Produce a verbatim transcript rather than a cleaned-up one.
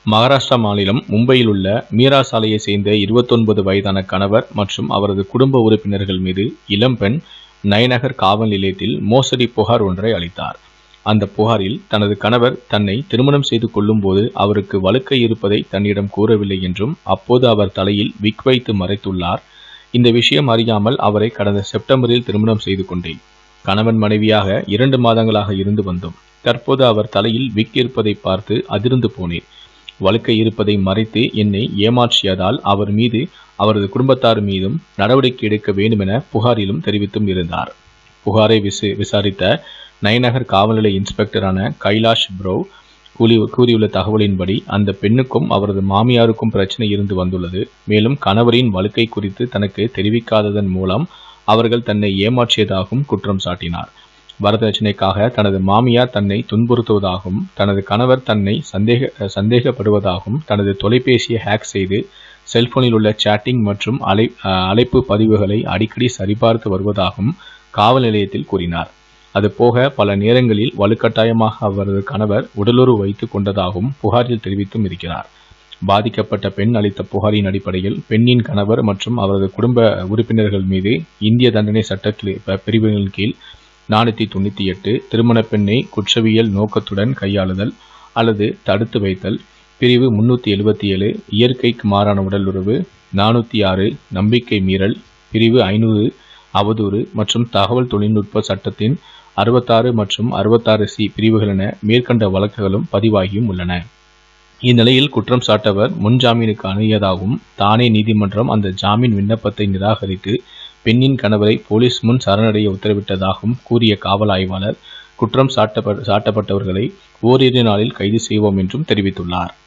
மகாராஷ்டிரா மாநிலம் மும்பையில் உள்ள மீரா சாலையை சேர்ந்த இருபத்தொன்பது வயதான கணவர் மற்றும் அவரது குடும்ப உறுப்பினர்கள் மீது இளம்பெண் நயநகர் காவல் நிலையத்தில் மோசடி புகார் ஒன்றை அளித்தார். அந்த புகாரில் தனது கணவர் தன்னை திருமணம் செய்து கொள்ளும் போது அவருக்கு வழுக்கை இருப்பதை தன்னிடம் கூறவில்லை என்றும், அப்போது அவர் தலையில் விக் வைத்து மறைத்துள்ளார். இந்த விஷயம் அறியாமல் அவரை கடந்த செப்டம்பரில் திருமணம் செய்து கொண்டேன். கணவன் மனைவியாக இரண்டு மாதங்களாக இருந்து வந்தோம். தற்போது அவர் தலையில் விக் இருப்பதை பார்த்து அதிர்ந்து போனேன். வழுக்கை இருப்பதை மறைத்து என்னை ஏமாற்றியதால் அவர் மீது அவரது குடும்பத்தார் மீதும் நடவடிக்கை எடுக்க வேண்டுமென புகாரிலும் தெரிவித்தும் இருந்தார். புகாரை விசு விசாரித்த நயநகர் காவல் நிலைய இன்ஸ்பெக்டரான கைலாஷ் ப்ரோ கூறி கூறியுள்ள தகவலின்படி அந்த பெண்ணுக்கும் அவரது மாமியாருக்கும் பிரச்சனை இருந்து வந்துள்ளது. மேலும் கணவரின் வழுக்கை குறித்து தனக்கு தெரிவிக்காததன் மூலம் அவர்கள் தன்னை ஏமாற்றியதாகவும் குற்றம் சாட்டினார். வரதட்சணைக்காக தனது மாமியார் தன்னை துன்புறுத்துவதாகவும், தனது கணவர் தன்னை சந்தேக சந்தேகப்படுவதாகவும், தனது தொலைபேசியை ஹேக் செய்து செல்போனில் உள்ள சேட்டிங் மற்றும் அழை அழைப்பு பதிவுகளை அடிக்கடி சரிபார்த்து வருவதாகவும் காவல் நிலையத்தில் கூறினார். அதுபோக பல நேரங்களில் வலுக்கட்டாயமாக அவரது கணவர் உடலுறவு வைத்துக் கொண்டதாகவும் புகாரில் தெரிவித்தும் இருக்கிறார். பாதிக்கப்பட்ட பெண் அளித்த புகாரின் அடிப்படையில் பெண்ணின் கணவர் மற்றும் அவரது குடும்ப உறுப்பினர்கள் மீது இந்திய தண்டனை சட்ட பிரிவுகளின் கீழ் நானூற்றி தொண்ணூற்றி எட்டு திருமண பெண்ணை குற்றவியல் நோக்கத்துடன் கையாளுதல் அல்லது தடுத்து வைத்தல், பிரிவு முன்னூற்றி எழுபத்தி ஏழு இயற்கைக்கு மாறான உடல் உறவு, நானூற்றி ஆறு நம்பிக்கை மீறல், பிரிவு ஐநூறு அவதூறு மற்றும் தகவல் தொழில்நுட்ப சட்டத்தின் அறுபத்தாறு மற்றும் அறுபத்தாறு சி பிரிவுகள் என மேற்கண்ட வழக்குகளும் பதிவாகியும் உள்ளன. இந்நிலையில் குற்றம் சாட்டவர் முன்ஜாமீனுக்கு அணுகியதாகவும், தானே நீதிமன்றம் அந்த ஜாமீன் விண்ணப்பத்தை நிராகரித்து பெண்ணின் கணவரை போலீஸ் முன் சரணடைய உத்தரவிட்டதாகவும் கூறிய காவல் ஆய்வாளர், குற்றம் சாட்டப்ப சாட்டப்பட்டவர்களை ஓரிரு நாளில் கைது செய்வோம் என்றும் தெரிவித்துள்ளார்.